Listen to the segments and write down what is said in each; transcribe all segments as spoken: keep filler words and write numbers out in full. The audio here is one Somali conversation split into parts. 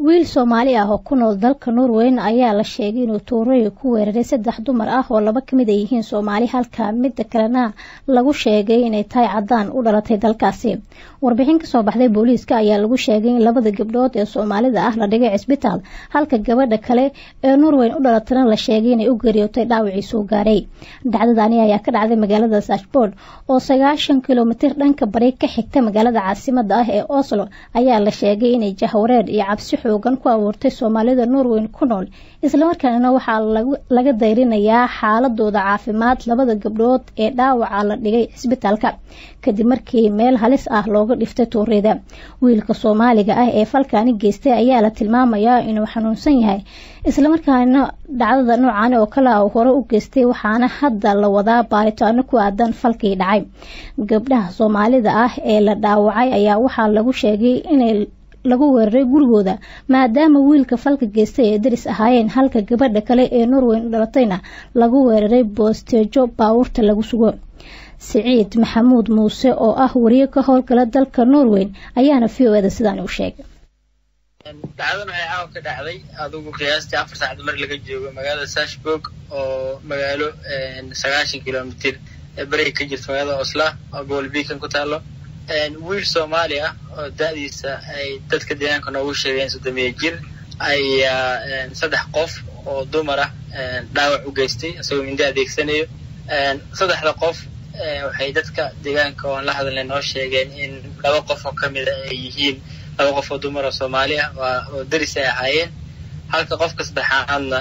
wiil Soomaali ah oo ku nool dalka Norway ayaa la sheegay inuu Tuuray ku weeraray saddex dumar ah oo laba kamid ah yihiin Soomaali halka mid kalena lagu sheegay inay tahay cadaan u dhalatay dalkaasi. Warbixin ka soo baxday booliiska ayaa lagu sheegay in labada gabdhood ee Soomaalida ah la dhigay isbitaal halka gabadha kale ee Norway u dhalatayna la sheegay inay u geeriyootay dhaawac soo gaaray. Dhacdadani ayaa ka dhacday magaalada Sarpsborg oo sagaashan kiiloomitir dhanka bari ka xigta magaalada caasimadda ah ee Oslo ayaa la sheegay inay jahwareer iyo cabsi xoogan ku abuurtay Soomaalida Norway ku nool isla markaana waxa laga dayrinayaa xaaladooda caafimaad labada gabdhood ee dhaawaca la dhigay isbitaalka kadib markii meel halis ah looga dhiftay Tuurayda. Wiilka Soomaaliga ah ee falkaani geystay ayaa la tilmaamayaa inuu xanuunsan yahay isla markaana dhacdada noocan oo kala ah hore u geystay waxaana hadda la wadaa baaritaano ku aadan falkii dhacay. Gabdhaha Soomaalida ah ee la dhaawacay ayaa waxa lagu sheegay inay lagu weeraray gurigooda maadaama wiilka falka geystay ee daris ahaayeen halka gabadha kale ee Norway u dhalatayna lagu weeraray boosteejo baawurta lagu sugo. Saciid Maxamuud Muuse oo ah wariye ka howlgala dalka Norway ayaana V O A sidaan u sheegay. dhacdadan ay caawa ka dhacday adigu qiyaastii afar saac mar laga joogo magaalada Sarpsborg oo magaalo sagaashan kiiloomitir ee bari ka jirta magaalada Oslo oo gobolbiikan ku taalo. wiil Soomaali ah oo da'diisa ay dadka deegaanka noogu sheegeen soddon jir ay saddex qof oo dumar ah dhaawac u geystay asagoo mindi adeegsanayo. saddexda qof waxay dadka deegaanka oo la hadleen oo sheegeen in laba qof oo kamid ah ay yihiin laba qof oo dumar oo Soomaali ah oo daris ay ahaayeen halka qofka saddexaadna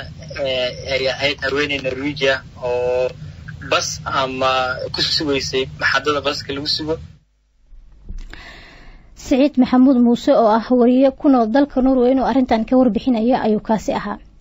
ay ahayd haweeney Norwegian oo bas ama ku sugaysay maxadada baska lagu sugo. Saciid Maxamuud Muuse oo ah wariye ku nool dalka Norway oo arintan ka warbixinaya ayuu kaasi ahaa.